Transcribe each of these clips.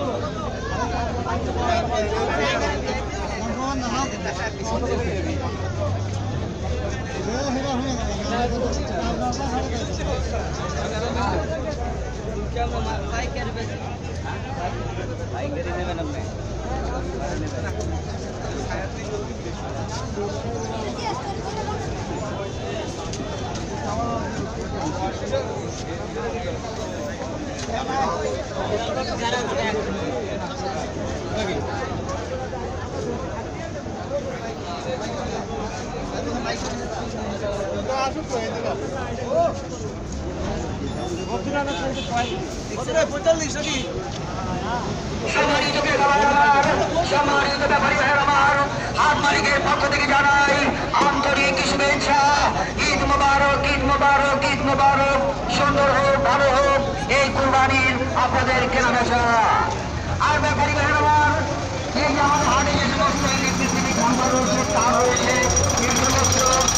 সম্মানিত ব্যাপারী ভাইয়েরা আমার, হাট মালিকের পক্ষ থেকে জানাই আন্তরিক শুভেচ্ছা। ঈদ মোবারক, ঈদ মোবারক, ঈদ মোবারক। সুন্দর হোক, ভালো হোক এই কুরবানির আপনাদের কেনাবেচা। আর ব্যাপারী ভাইয়েরা আমার, এই যে আমাদের হাটে যে সমস্ত ইলেকট্রিসিটি খাম্বা রয়েছে, তার রয়েছে এই সমস্ত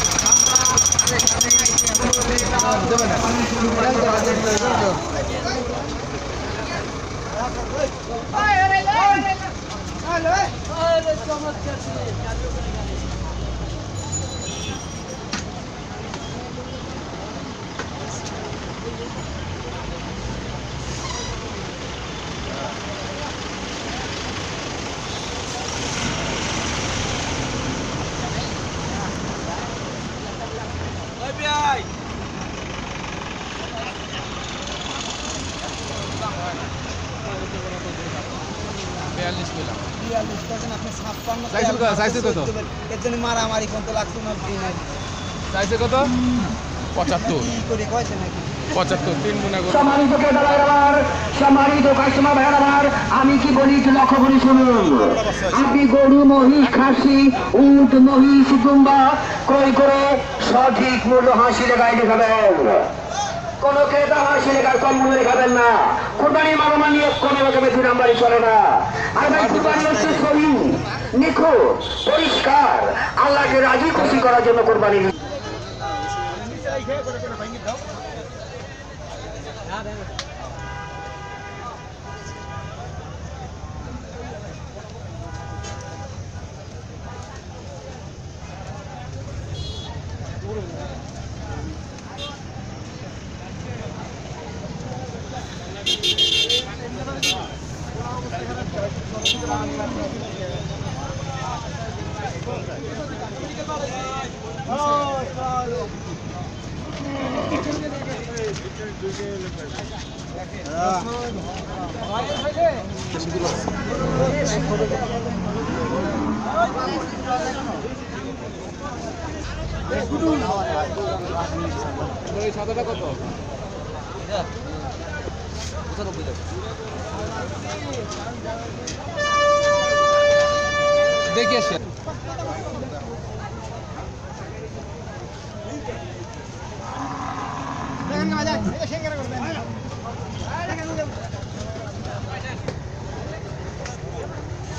মারামারি কত লাগতো না, চাইছে কত 75 3 গুণা করে। সম্মানিত ক্রেতাদের আমার, সম্মানিত কাস্টমার ভাইয়ের আমার, আমি কি বলি একটু লক্ষ্য করে শুনুন। আপনি গরু, মহিষ, খাসি, উট, মহিষ, দুম্বা ক্রয় করে সঠিক মূল্য হাসি লেখায় দেখাবেন। কোন ক্রেতা হাসি লেখার কম মূল্যে দেখাবেন না। কোরবানির মালামাল নিয়ে কোনো রকমের 2 নাম্বারি চলে না। আর ভাই কোরবানি হচ্ছে সহি, নিখুঁত, পরিষ্কার, আল্লাহকে রাজি খুশি করার জন্য কোরবানি। সাদাটা কত? দেখি আসেন। দেখেন না বাজার, এটা শেয়ার করবেন।